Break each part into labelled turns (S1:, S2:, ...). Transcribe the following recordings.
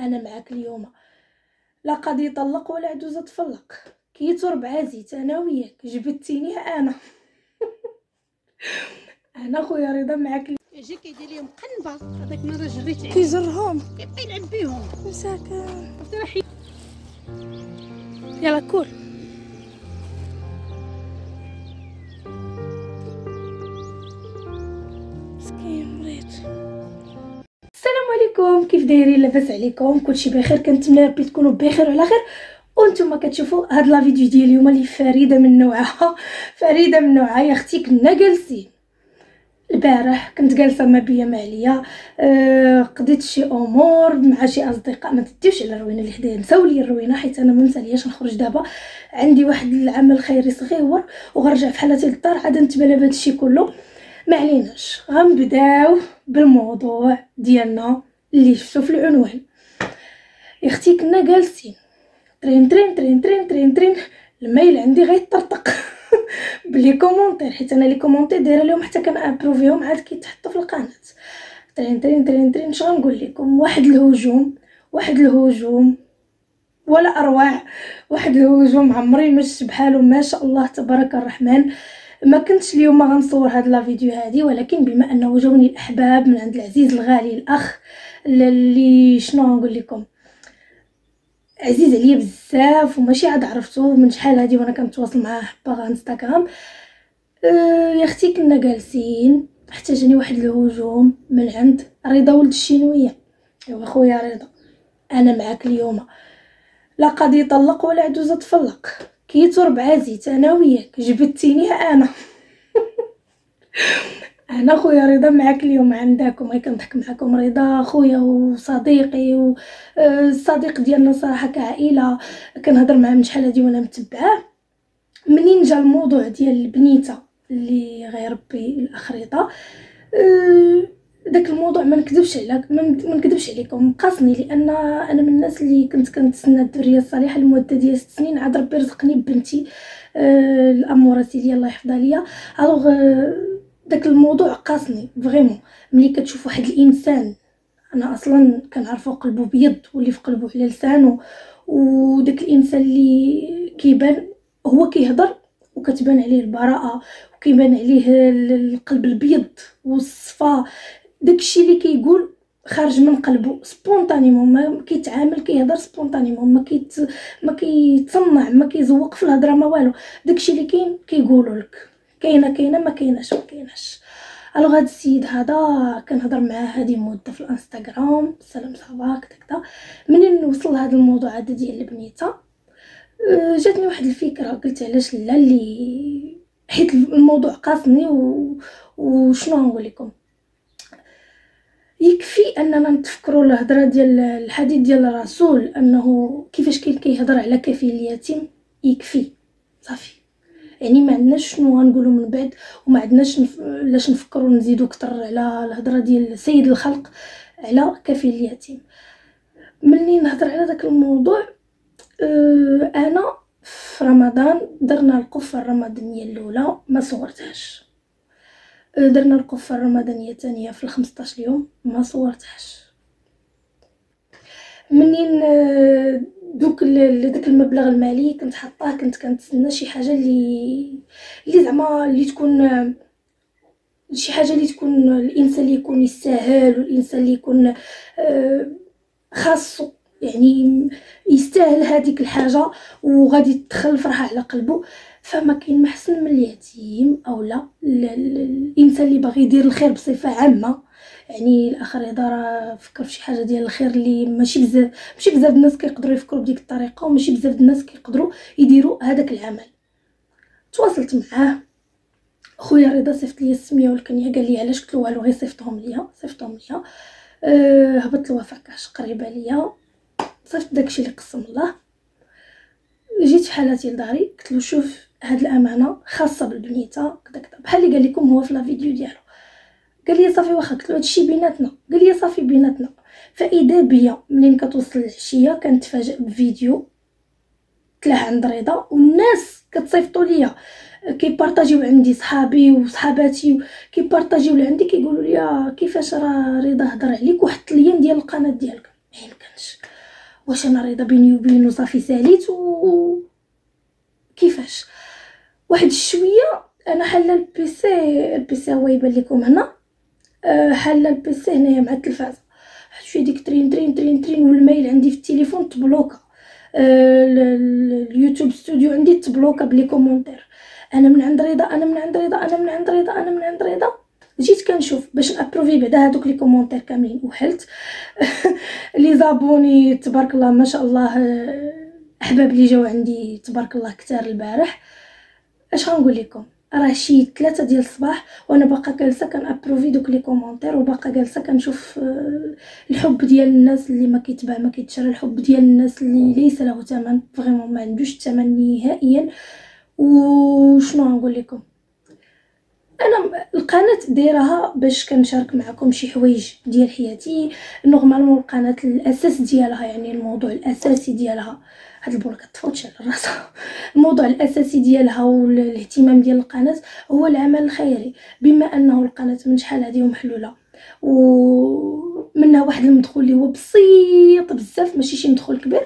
S1: انا معاك اليوم. لا قد يطلق ولا عجوز تفلق، كي ترب عزيت انا وياك جبدتيني انا. انا خويا رضا معاك.
S2: يجي كيدير لهم قنبه هذاك مره جريت عليه
S1: كيجرهم
S2: كيبقى يلعب بيهم
S1: مساكن.
S2: عرفتي راه
S1: يلا كول. مسكين مريض. السلام عليكم، كيف دايرين؟ لاباس عليكم؟ كلشي بخير؟ كنتمنى ربي تكونوا بخير وعلى خير. وانتم كتشوفوا هاد لا فيديو ديال اليوم اللي فريده من نوعها. فريده من نوعها يا اختي. كنا جالسين البارح، كنت جالسه ما بيا ما عليا، قضيت شي امور مع شي اصدقاء. ما تديوش على الروينه اللي حدايا، نساو لي الروينه حيت انا ما مسالياش نخرج دابا. عندي واحد العمل خيري صغير وغنرجع في حالتي للدار عاد نتبالى بهذا الشيء كله. ما عليناش، غنبداو بالموضوع ديالنا اللي شفتو في العنوان. يا اختي كنا جالسين ترين ترين ترين ترين ترين ترين، الميل عندي غيطرطق بلي كومونتير، حيت انا لي كومونتير دايره لهم حتى كنابروفيهم عاد كيتحطوا في القناه. ترين ترين ترين ترين، اش غنقول لكم؟ واحد الهجوم ولا اروع. واحد الهجوم عمري ما شفت بحالو، ما شاء الله تبارك الرحمن. ما كنتش اليوم غنصور هاد لا فيديو هادي، ولكن بما انه جاوني الاحباب من عند العزيز الغالي الاخ اللي شنو غنقول لكم، عزيز عليا بزاف وماشي عاد عرفتو من شحال هادي وانا كنتواصل معاه باغا انستغرام. يا اختي كنا جالسين حتى جاني واحد الهجوم من عند رضا ولد الشينويه. ايوا خويا رضا، انا معاك اليوم. لا قد يطلق ولا عجوز تفلق، كي ترب عزيت انا وياك جبدتيني انا. انا خويا رضا معاك اليوم عندكم، غير كنضحك معكم. رضا خويا وصديقي والصديق ديالنا صراحه كعائله، كنهضر معاه من شحال هادي وانا متبعاه. منين جا الموضوع ديال البنيته اللي غيربي الاخ رضا، داك الموضوع ما نكذبش عليكم قاصني، لان انا من الناس اللي كنت كنتسنى الذريه الصالحه لمده ديال 6 سنين. عاد ربي رزقني ببنتي الاموره سيدي الله يحفظها ليا. الوغ داك الموضوع قاصني فريمون. ملي كتشوف واحد الانسان، انا اصلا كنعرفو قلبو بيض واللي في قلبو على لسانه، وداك الانسان اللي كيبان هو كيهضر وكتبان عليه البراءه وكيبان عليه القلب البيض والصفا، داكشي اللي كيقول خارج من قلبه سبونطانيمون، ما كيتعامل كيهضر سبونطانيمون، ما كيتصنع، ما كيزوق في الهضره، ما والو. داكشي اللي كاين كيقولوا لك. كاينه ما كايناش. الوغ هاد السيد هذا كنهضر معاه هادي مده في الانستغرام، سلام صباح كذا. منين وصل هذا الموضوع هذا ديال البنيته، جاتني واحد الفكره، قلت علاش لا، اللي حيت الموضوع قاصني وشنو نقول لكم. يكفي اننا نتفكروا الهضره ديال الحديث ديال الرسول، انه كيفاش كاين كيهضر على كفيل اليتيم. يكفي صافي، يعني ما عندناش شنو غنقولوا من بعد، وما عندناش لاش نفكروا نزيدوا اكثر على الهضره ديال سيد الخلق على كفيل اليتيم. ملي نهضر على داك الموضوع، انا في رمضان درنا القفه الرمضانيه الاولى ما صورتهاش، درنا القفه الرمضانيه الثانيه في 15 يوم ما صورتهاش. منين داك المبلغ المالي كنت حطاه، كنت كنتسنى شي حاجه اللي زعما اللي تكون شي حاجه اللي تكون الانسان اللي يكون يستاهل، والانسان اللي يكون خاصو، يعني يستاهل هذيك الحاجه وغادي تدخل فرحه على قلبه. فما كاين ما احسن من اليتيم او لا الانسان اللي باغي يدير الخير بصفه عامه. يعني الاخ رضا راه فكر في شي حاجه ديال الخير اللي ماشي بزاف الناس كيقدروا يفكروا بديك الطريقه، وماشي بزاف الناس كيقدروا يديروا هذاك العمل. تواصلت معاه خويا رضا، صيفط لي السميه والكنيه، قال لي علاش؟ قلت له والو، غير صيفطهم ليا. هبط الوفاء كاش قريبه ليا، صيفط داكشي اللي قسم الله. جيت في حالتي لداري، قلت له شوف هاد الامانه خاصه بالبنيته كذا بحال اللي قال لكم هو في لا فيديو ديالو. قال لي صافي واخا. قلت له هادشي بيناتنا. قال لي صافي بيناتنا. فاذا بيا منين كتوصل العشيه كنتفاجئ بفيديو تلاه عند رضا، والناس كتصيفطوا ليا كيبارطاجيو عندي، صحابي وصحاباتي كيبارطاجيو لعندي، كيقولوا لي كيفاش راه رضا هضر عليك وحط ليا ديال القناه ديالك. ما يمكنش. واش انا رضا بيني وبينه صافي ساليت و كيفاش واحد شويه. انا حاله البيسي هو يبان لكم هنا، حاله البيسي هنايا مع التلفازه، شويه ديك ترين ترين ترين ترين، والميل عندي في التليفون تبلوكا، اليوتيوب ستوديو عندي تبلوكا بلي كومونتير. انا من عند رضا، انا من عند رضا، انا من عند رضا، انا من عند رضا، جيت كنشوف باش نابروفي بعدا هادوك لي كومونتير كاملين وحلت. لي زابوني تبارك الله ما شاء الله، احباب اللي جاو عندي تبارك الله كتار البارح. اش غنقول لكم، راه شي 3 ديال الصباح وانا باقا جالسه كنابروفي دوك لي كومونتير، وباقا جالسه كنشوف الحب ديال الناس اللي ما كيتباع ما كيتشرى، الحب ديال الناس اللي ليس له ثمن، فريمون ما عندوش ثمن نهائيا. وشنو غنقول لكم، انا القناه دايرها باش كنشارك معكم شي حوايج ديال حياتي نورمالمون. القناه الاساس ديالها يعني الموضوع الاساسي ديالها، هاد البوله كتفوتش على راسها، الموضوع الاساسي ديالها والاهتمام ديال القناه هو العمل الخيري. بما انه القناه من شحال هذه محلوله ومنها واحد المدخول اللي هو بسيط بزاف، ماشي شي مدخول كبير،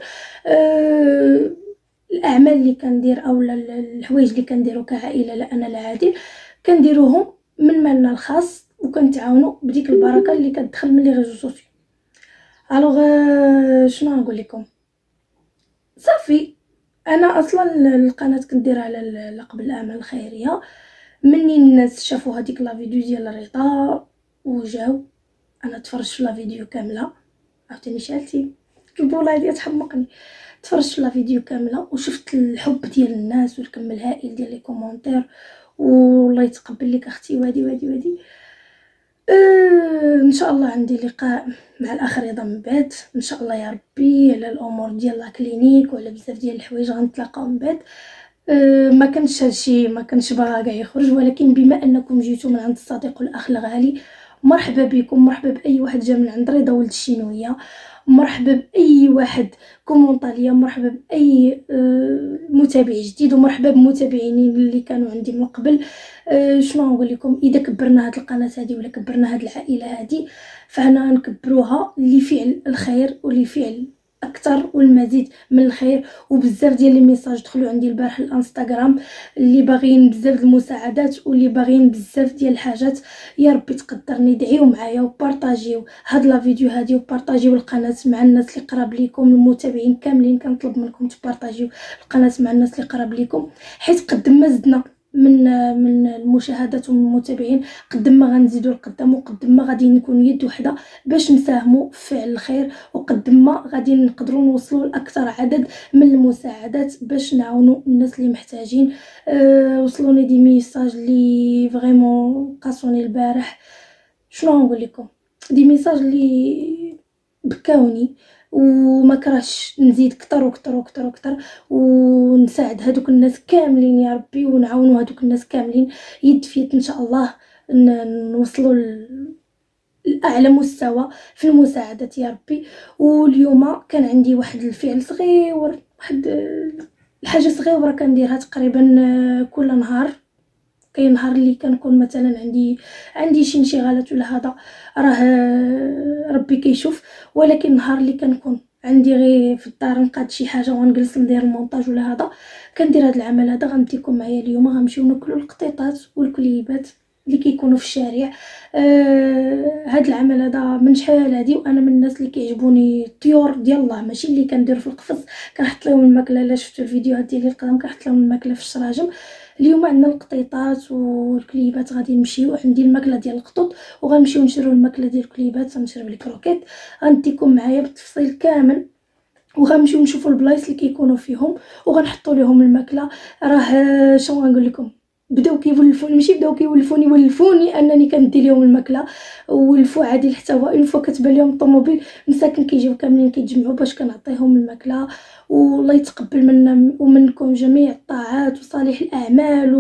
S1: الاعمال اللي كندير او الحوايج اللي كنديرو كعائله لا انا لا عادل كنديروهم من مالنا الخاص، وكنتعاونوا بديك البركه اللي كتدخل من لي ريزو سوسيو. الوغ شنو نقول لكم، صافي انا اصلا القناه كنديرها على لقب الاعمال الخيريه. مني الناس شافوا هذيك لا فيديو ديال رضا وجاو، انا تفرجت في لا فيديو كامله، عاوتاني شالتي البوله هادي تحمقني، تفرجت في لا فيديو كامله وشفت الحب ديال الناس والكم الهائل ديال لي كومونتير، والله يتقبل لك اختي وادي وادي وادي. ان شاء الله عندي لقاء مع الاخ رضا من بعد ان شاء الله يا ربي، على الامور ديال لا كلينيك وعلى بزاف ديال الحوايج غنتلاقاو من بعد. ما كانش هادشي ما كانش باغا كاع يخرج، ولكن بما انكم جيتوا من عند الصديق والاخ الغالي، مرحبا بكم، مرحبا باي واحد جا من عند رضا ولد الشينويه، مرحبا باي واحد كومونطاليا، مرحبا باي متابع جديد، ومرحبا بمتابعيني اللي كانوا عندي من قبل. شنو نقول لكم، اذا كبرنا هاد القناه هذه ولا كبرنا هاد العائله هذه، فانا نكبروها لفعل الخير ولفعل اكثر والمزيد من الخير. وبزاف ديال لي ميساج دخلوا عندي البارح الانستغرام اللي باغيين بزاف المساعدات واللي باغيين بزاف ديال الحاجات. يا ربي تقدرني، دعيو معايا وبارطاجيو هاد لا فيديو هادي وبارطاجيو القناه مع الناس اللي قراب ليكم، المتابعين كاملين كنطلب منكم تبارطاجيو القناه مع الناس اللي قراب ليكم، حيت قد ما زدنا من المشاهدات ومن المتابعين قد ما غنزيدوا لقدام، وقد ما غادي نكون يد وحده باش نساهموا في فعل الخير، وقد ما غادي نقدروا نوصلوا لاكثر عدد من المساعدات باش نعاونوا الناس اللي محتاجين. وصلوني دي ميساج اللي فريمون قاسوني البارح، شنو نقول لكم، دي ميساج اللي بكاوني، وما كرهش نزيد كتر وكتر وكتر وكتر ونساعد هادوك الناس كاملين يا ربي، ونعاونوا هادوك الناس كاملين يد في يد ان شاء الله، نوصلوا الاعلى مستوى في المساعدات يا ربي. واليوم كان عندي واحد الفعل صغير، واحد الحاجه صغيره كنديرها تقريبا كل نهار. كاين نهار اللي كنكون مثلا عندي شي انشغالات ولا هذا، راه ربي كيشوف، ولكن النهار اللي كنكون عندي غير في الدار نقاد شي حاجه ونجلس ندير المونتاج ولا هذا، كندير هذا العمل هذا. غنمتيكم معايا اليوم، غنمشيو ناكلوا القطيطات والكليبات اللي كيكونوا في الشارع. هاد العمل هذا من شحال هادي، وانا من الناس اللي كيعجبوني الطيور ديال الله، ماشي اللي كندير في القفص كنحط لهم الماكله. الا شفتوا الفيديوهات ديالي القدام كنحط لهم الماكله في الشراجم. اليوم عندنا القطيطات والكليبات، غادي نمشيو عندي الماكله ديال القطوط، وغنمشيو نشريو الماكله ديال الكليبات، غنشريو لي كروكيت. غنديكم معايا بالتفصيل كامل، وغنمشيو نشوفوا البلايص اللي كيكونوا فيهم وغنحطوا لهم الماكله. راه شنو غنقول لكم، بداو كيولفوني، ماشي بداو كيولفوني، ولفوني انني كندي لهم الماكله، ولفوا عادي حتى هو اون فوا كتبان لهم الطوموبيل مساكن كيجيو كاملين كيتجمعوا باش كنعطيهم الماكله. والله يتقبل منا ومنكم جميع الطاعات وصالح الاعمال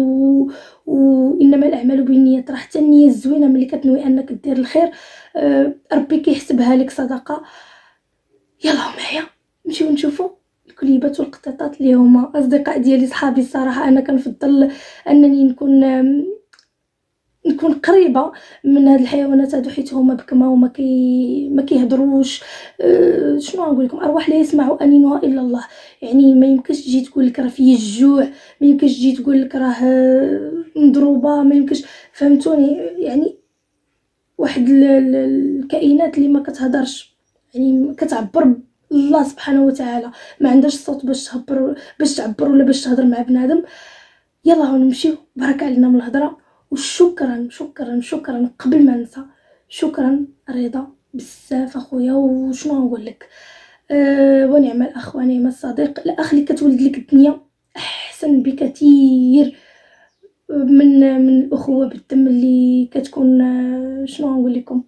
S1: وانما الاعمال بالنيات. راه حتى النيه الزوينه ملي كتنوي انك دير الخير ربي كيحسبها لك صدقه. يلا معايا نمشيو نشوفوا الكليبات والقطاطات اللي هما اصدقاء ديالي صحابي. الصراحه انا كنفضل انني نكون نكون قريبه من هاد الحيوانات هادو، حيت هما بكما وما ما كيهضروش. شنو غنقول لكم، ارواح لا يسمع انينها الا الله. يعني ما يمكنش تجي تقول لك راه فيا الجوع، ما يمكنش تجي تقول لك راه مضروبه، ما يمكنش، فهمتوني؟ يعني واحد الكائنات اللي ما كتهضرش، يعني كتعبر الله سبحانه وتعالى، ما عندهاش صوت باش تعبر ولا باش تهضر مع بنادم. يلا نمشيو، بارك علينا من الهضره. وشكرا شكرا شكرا قبل ما ننسى، شكرا رضا بزاف اخويا. وشنو نقول لك، ونعم الاخ ونعم الصديق. الاخ اللي كتولد لك الدنيا احسن بكثير من الاخوه بالدم اللي كتكون. شنو نقول لكم،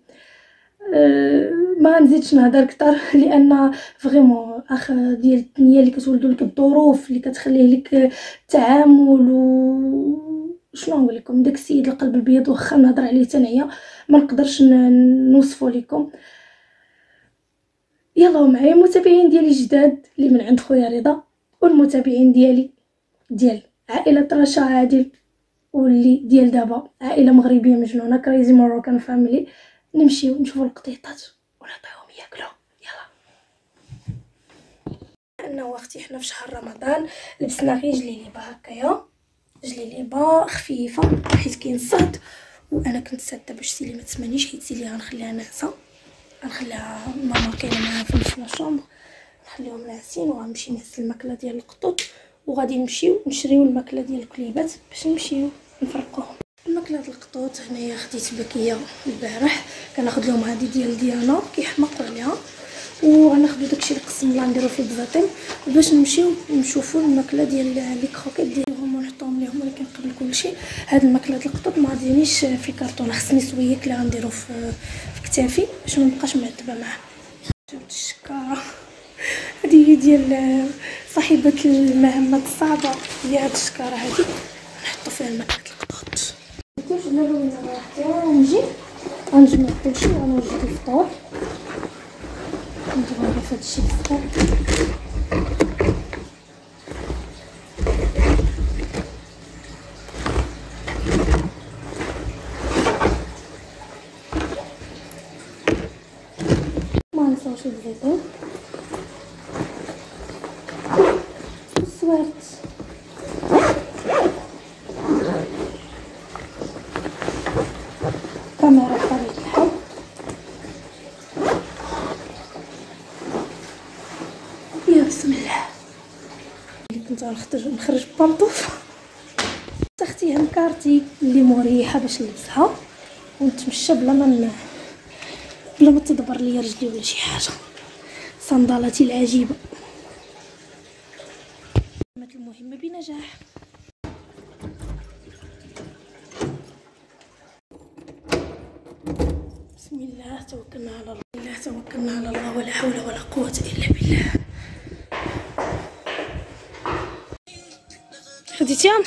S1: ما نزيدش نهضر اكثر، لان فريمون اخ ديال الدنيا اللي كتولدو لك الظروف اللي كتخليه لك التعامل. شنو نقول لكم، داك السيد القلب الابيض واخا نهضر عليه تنعيا ما نقدرش نوصفو لكم. يلا معايا متابعين ديالي جداد اللي من عند خويا رضا، والمتابعين ديالي ديال عائله رشا عادل، واللي ديال دابا عائله مغربيه مجنونه كريزي ماروكان فاميلي. نمشيو نشوفوا القطيطات ونعطيهم ياكلوا. يلا. انا واختي حنا في شهر رمضان لبسنا غير جليليبه هكايا، جليليبه خفيفه حيت كاين الصهد. وانا كنت ساده باش سيلي ما تسمعنيش، حيت سيلي غنخليها ناعسه، غنخليها ماما كاينه معاها في الشومبر، نخليهم ناعسين. وغنمشي نعس الماكله ديال القطوط، وغادي نمشيو نشريو الماكله ديال الكليبات باش نمشيو نفرقوهم. الماكله ديال القطوط هنايا خديت بكيه البارح، كناخذ لهم هذه ديال ديانا كيحمقوا عليها، وغناخذوا داكشي اللي قسم الله نديرو فيه البزاطيم باش نمشيو نشوفوا الماكله ديال لي كروكيت ديالهم ونحطوهم ليهم. ولكن قبل كلشي هاد الماكله ديال القطوط ما غادينيش في كرتونه، خصني سويك اللي غنديرو في كتافي باش ما نبقاش معذبه معاه. جبت الشكاره، هذه هي ديال صاحبه المهمات الصعبه، هي هاد الشكاره هذه نحطو فيها الماكله ديال القطوط. كيفاش نديرو ونجي غنجمع كلشي وغنوجد الفطور. نديرو غير هادشي الفطور. ما نساوش الزيتون والسوارت. كاميرا بطبيعة الحال. يا بسم الله. اللي كنت نخرج ببانطوف اختي كارتي اللي مريحه باش نلبسها ونتمشى بلا ما تدبر ليا رجلي ولا شي حاجه. صندالاتي العجيبه. المهمه بنجاح. بسم الله توكلنا على الله، توكلنا على الله، ولا حول ولا قوه الا بالله. خديتيهم؟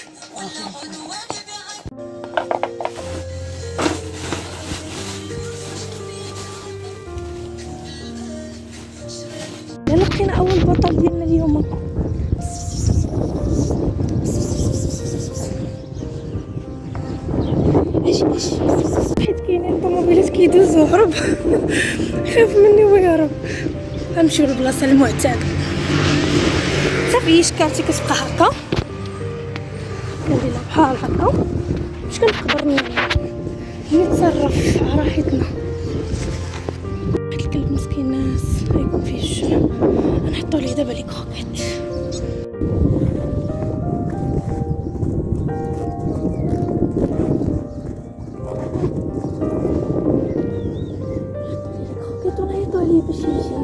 S1: لقينا اول بطل ديالنا اليوم. اجي حيت كاينين الطوموبيلات كيدوزو، هرب خاف مني ويهرب. غنمشيو للبلاصه المعتاده. صافي شكارتي كتبقى هكا، كنديرها بحال هكا باش كنقدر نتصرف على راحتنا. هاد الكلب مسكين ناس غيكون فيه الجوع، غنحطو ليه دابا لي كروكيت. كروكيت ونعيطو عليه باش يجي.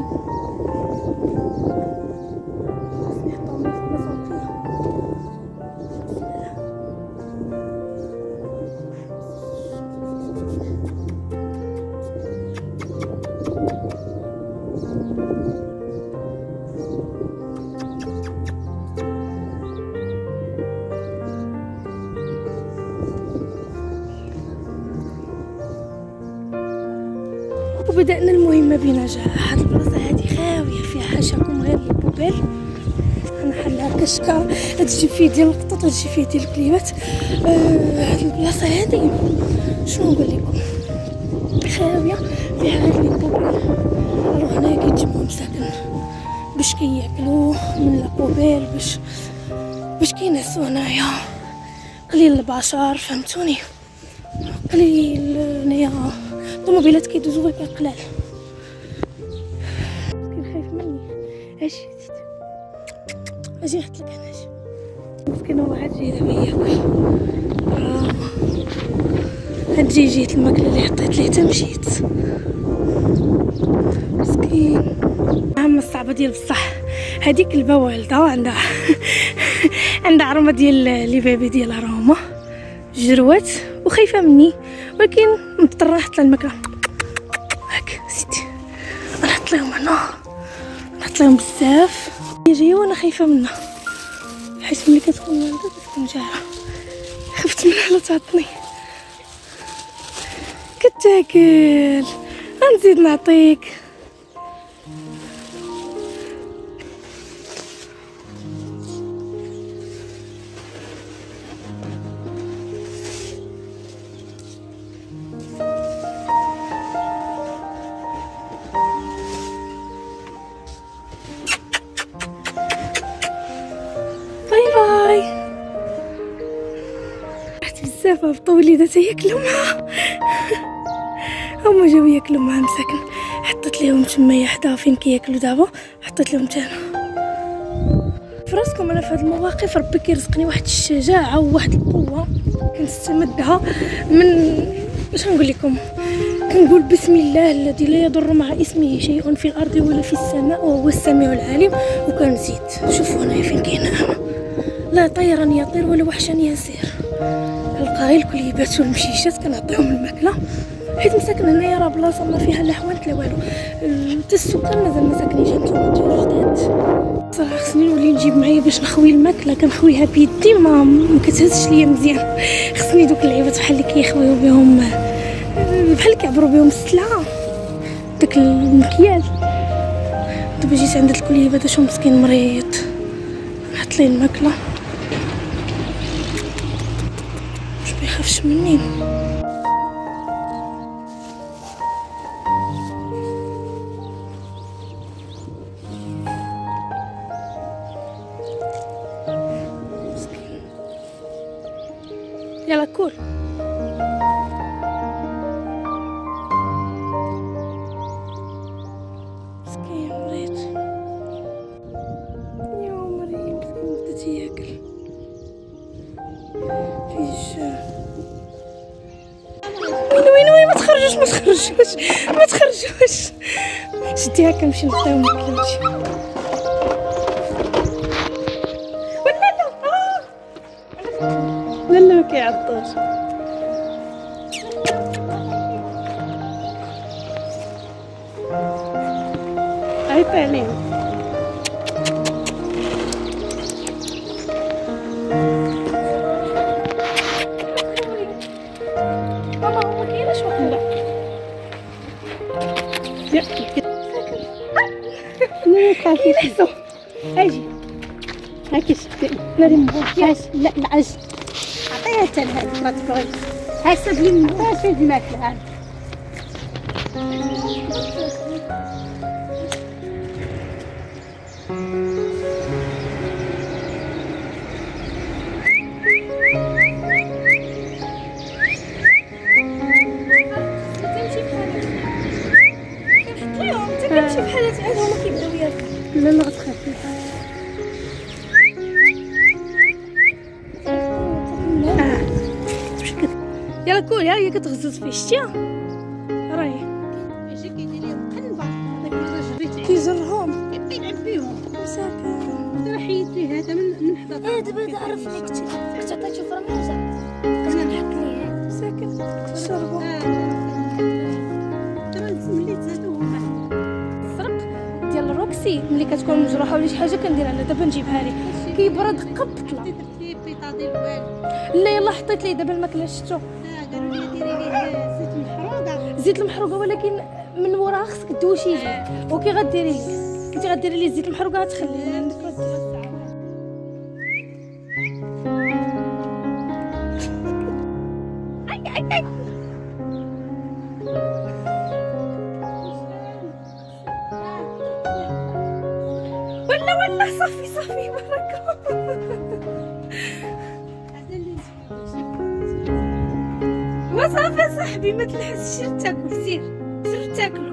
S1: وبدأنا المهمة بنجاح. هاد البلاصة هادي خاوية، فيها حاشاكم غير لي بوبيل. غنحلها شكا هادشي فيه ديال القطط وهادشي فيه ديال الكليبات. هاد البلاصه هادي شنو نقول لكم خاويه فيها هاد لي بوبيل. الوغ هنايا كيتجمعوا مساكن باش كياكلوا من لابوبيل باش كينعسوا هنايا. قليل البشر فهمتوني، قليل هنايا الطوموبيلات كيدوزوا ولكن قلال. مسكين خايف مني. اجي نحط لك هنا. مسكين هو عاد جاي دابا ياكل. هاد جيت الماكله اللي حطيت ليه حتى مشيت. مسكين عام الصعبه ديال بصح. هذيك كلبه والده عندها عندها عرمه ديال لي بيبي ديالها راهما جروات وخايفه مني، ولكن مضطره نحط لها الماكله. هاك سيتي نحط لهم هنا، نحط لهم بزاف. هي جايه وانا خايفه منها حيت ملي كتكون والده كتكون جاره. خفت منها لا تعطني. كتاكل غنزيد نعطيك. باي رحت بزاف هبطوا وليدات ياكلوا معاها. هما جاو ياكلوا معاها مساكن. حطيت لهم تمايا حدا فين كياكلوا دابا، حطيت لهم تانا. فراسكم انا في هاد المواقف ربي كيرزقني واحد الشجاعه وواحد القوه كنستمدها من باش نقول لكم. كنقول بسم الله الذي لا يضر مع اسمه شيء في الارض ولا في السماء وهو السميع العليم. وكنزيد شوفوا هنايا فين كاينه انا، لا طيرا يطير ولا وحشا يسير. القاي الكليبات والمشيشات كنعطيهم الماكله حيت مساكن هنايا راه بلاصه ما فيها لا حوانت لا والو. حتى السكان مازال ما ساكنينش. هانتوما جداد صراحه خصني نولي نجيب معايا باش نخوي الماكله. كنخويها بيدي ما كتهزش ليا مزيان. خصني دوك اللعيبات بحال اللي كيخويو بهم بحال اللي كيعبروا بهم السلعه داك المكيال. دابا جيت عند الكليبات شو مسكين مريض نحط ليه الماكله باش ما يخافش مني. مسكين يلا كول. مسكين مريض يا مريض مسكين بدا تياكل فيش. وين ما تخرجوش شديها كنمشي نعطيهم الماكله. لا ما كيعطوش. عيط عليهم. ماما هو كايناش واحد لا خافي نحسو. اجي هاكي شفتي ناري مبوكياش. لا عاج عطيها حتى لهاد ما تبغيش. هاي سد لي الماء فين الماكله عاد. كنمشي بحالات عاد هما كيبداو ياكلوا. لا غتخافي. يلا كول هي كتغزز فيه شتيها راهي
S2: اجي كيدير لهم قنبه. هذاك المره جريت
S1: كيجرهم
S2: كيبقى يلعب بيهم.
S1: مساكن.
S2: دابا حيدت ليه هذا من حدا.
S1: دابا عرف لك كنت عطيتو فرموزه قلنا نحط ليه مساكن تشربوا.
S2: دابا ملي تزادوا هما
S1: الزرق ديال الروكسي ملي كتكون مجروحه ولا شي حاجه كنديرها لها. دابا نجيبها لك كيبرد قبطله.
S2: درت ليه بيطاطي والو.
S1: لا يلا حطيت ليه دابا الماكله شفتو.
S2: قالوا لي ديري ليه زيت محروقه.
S1: زيت المحروقه ولكن من وراها خصك دوشيه. وكي غديري ليه كنتي غديري ليه الزيت المحروقه غتخليه عندك. ولا صافي بركه. وصافي صاحبي ما تلحس، سير تاكل، سير تاكلوا.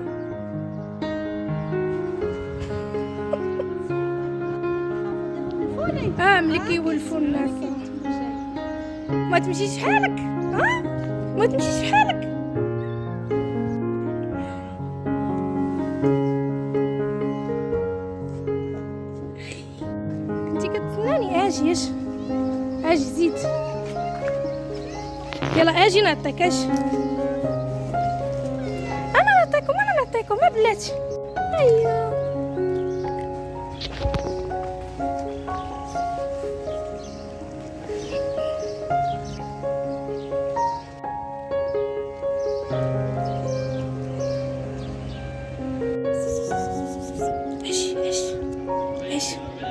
S1: ملي كيولفوا الناس ما تمشيش حالك، ما تمشيش حالك. كنتي كتسناني؟ اجي زيد، يلا اجي نعطيك. انا نعطيكم ما بلاتي. ايوا ايش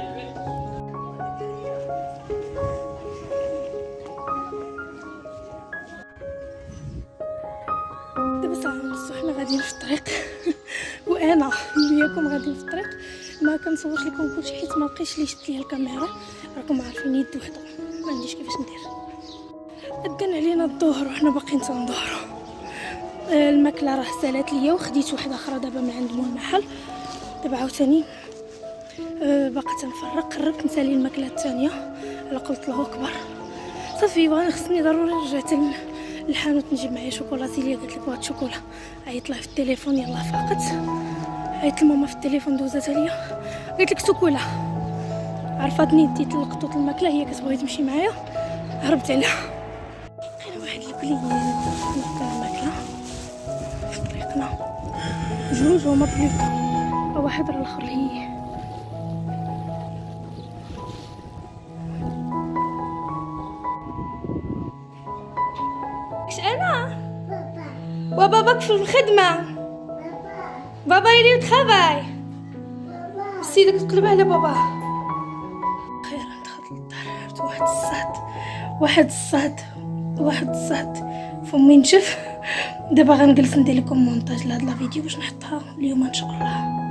S1: دابا صافي حنا غاديين في الطريق وانا وياكم غاديين في الطريق. ما كنصورش لكم كلشي حيت ما لقيتش لي شدت ليا الكاميرا، راكم عارفين يد وحده ما عنديش كيفاش ندير. دان علينا الظهر وحنا باقيين تنظهروا. الماكله راه سالات ليا وخديت واحده اخرى دابا من عند مول المحل. دابا عاوتاني باقا تنفرق، قربت نسالي الماكله الثانيه الا قلت الله اكبر. صافي وانا خصني ضروري رجعت للحانوت نجيب معايا شوكولاتي ليا. قالت لك واحد الشوكولا، عيط لها في التليفون يلاه فاقت، عيطت لماما في التليفون دوزاتها ليا قالت لك شوكولا. عرفاتني ديت لقطوط الماكله هي كتبغي تمشي معايا، هربت عليها. لقينا واحد البليان نفطر الماكله في طريقنا، جوج هما بلوكا، واحد راه الاخر هي. انا وباباك في الخدمه. بابا يريد خباي سيدك تقلب على بابا. خير دخلت للدار، عرفت واحد الصاد فمي نشف. دابا غنجلس ندير لكم مونتاج لهاد لا فيديو باش نحطها اليوم ان شاء الله.